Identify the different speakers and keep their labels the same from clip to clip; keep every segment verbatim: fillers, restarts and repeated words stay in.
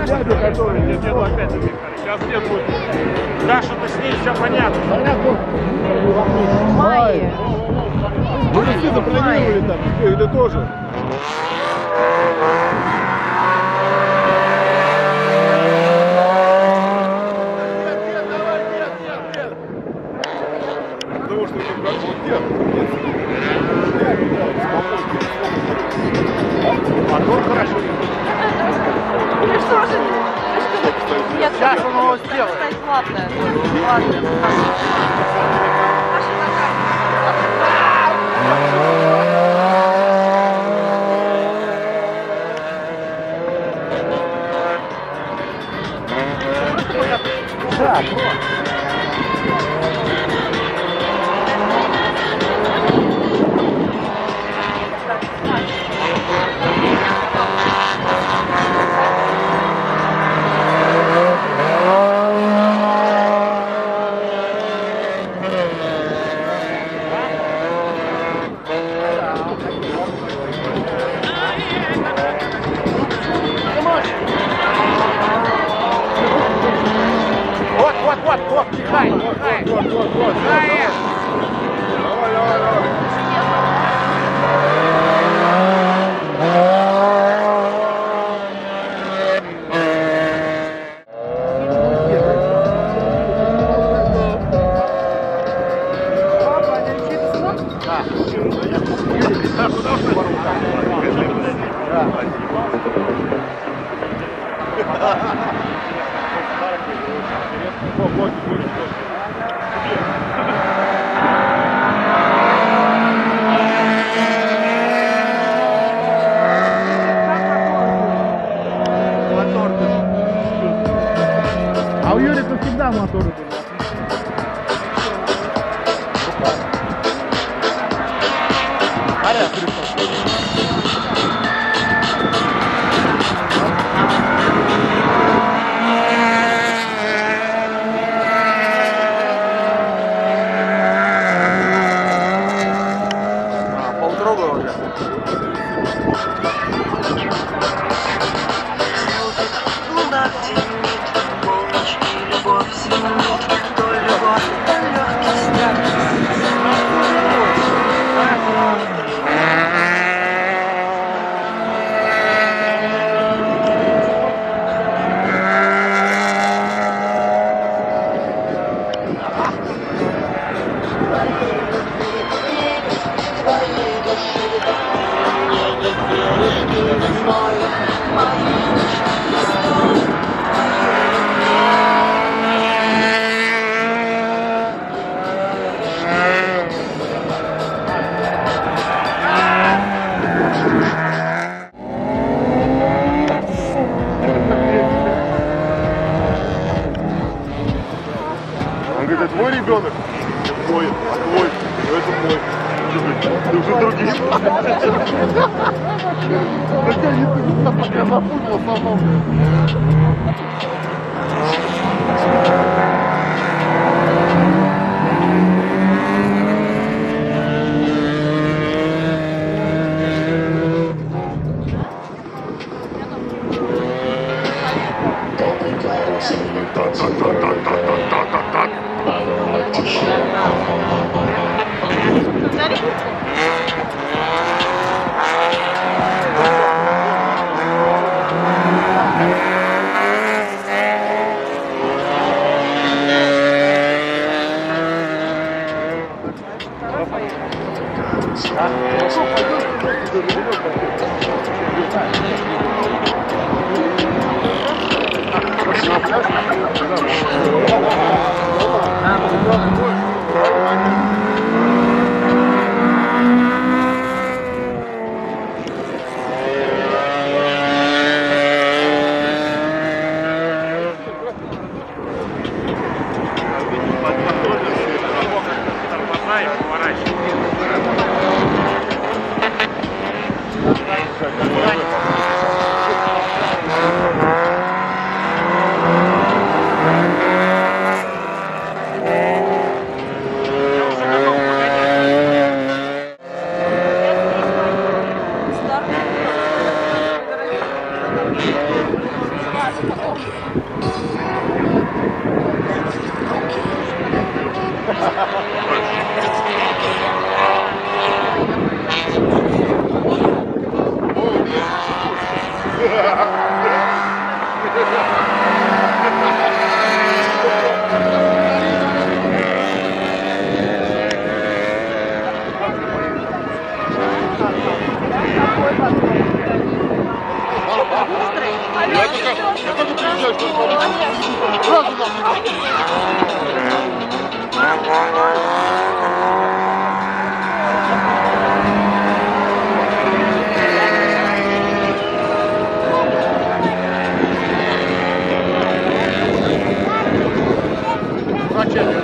Speaker 1: дядю, который...
Speaker 2: Нет, нет, опять же, сейчас нет будет. Да, что-то с ней все понятно.
Speaker 1: Понятно?
Speaker 3: Майя.
Speaker 1: Вы же запланировали там, или тоже? Потому что это как вот нет.
Speaker 2: Мотор хорошо.
Speaker 3: Ну что же? Нет,
Speaker 2: Сейчас он его сделает.
Speaker 3: кстати, платная. Платная. Машина
Speaker 2: Да, вот, вот, вот, вот, пихай, пихай.
Speaker 1: Вот, вот, вот, вот.
Speaker 2: Пихай.
Speaker 1: Давай, давай, давай.
Speaker 4: А у Юрика всегда моторы были.
Speaker 2: Полдорога уже.
Speaker 5: Луна в зенит, полночь и любовь синит, то любовь, то легкий страх.
Speaker 1: Он говорит, это твой ребенок? Это мой, а твой? Ну это мой. Ты уже другим? Хотя не ты, пока запутал самому.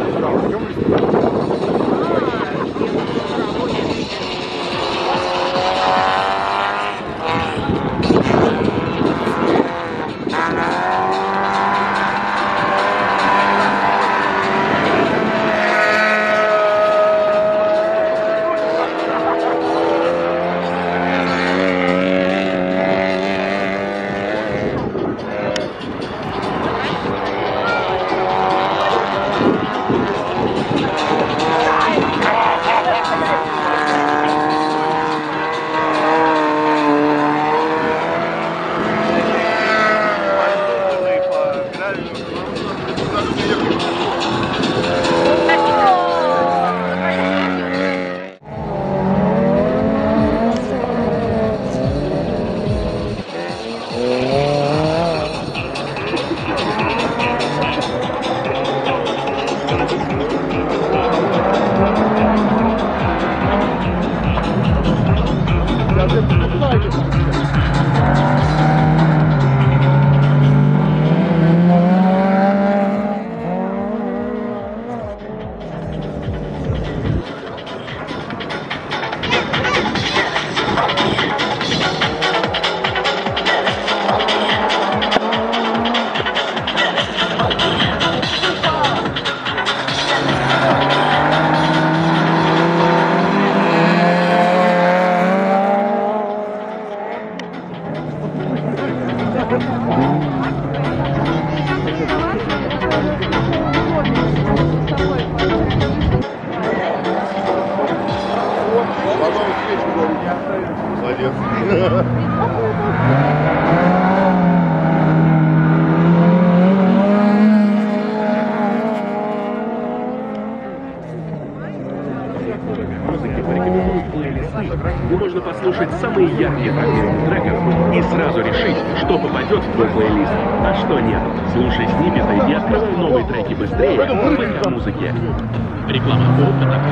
Speaker 6: Где можно послушать самые яркие фрагменты треков и сразу решить, что попадет в твой плейлист, а что нет. Слушай сниппеты и открывай новые треки быстрее в ВК-музыке. Реклама опыта.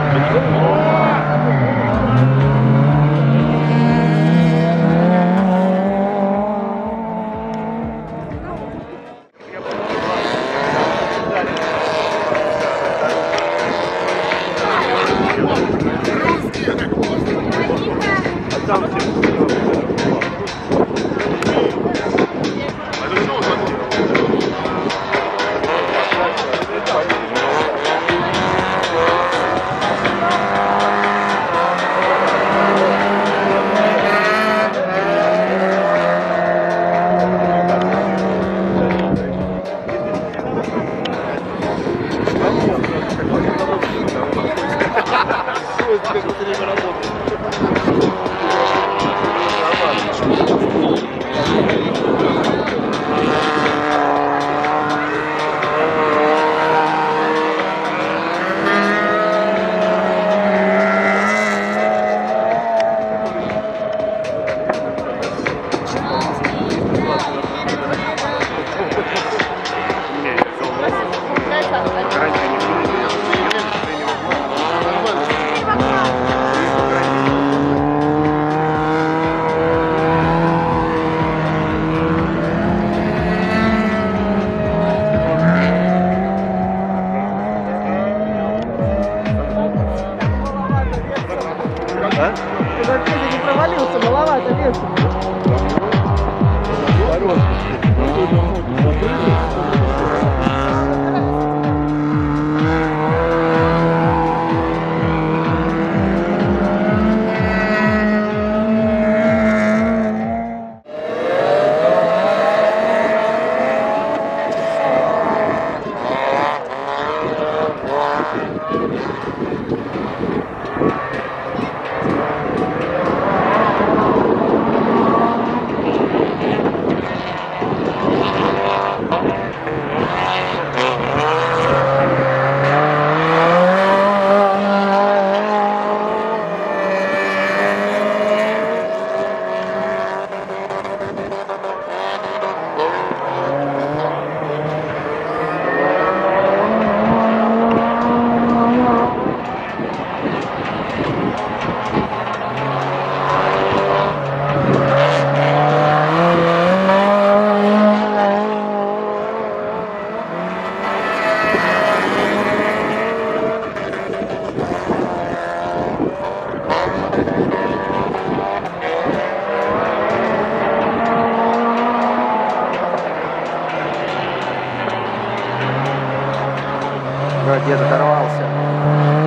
Speaker 3: Когда Федя не провалился, маловато веса.
Speaker 7: Все, дед оторвался.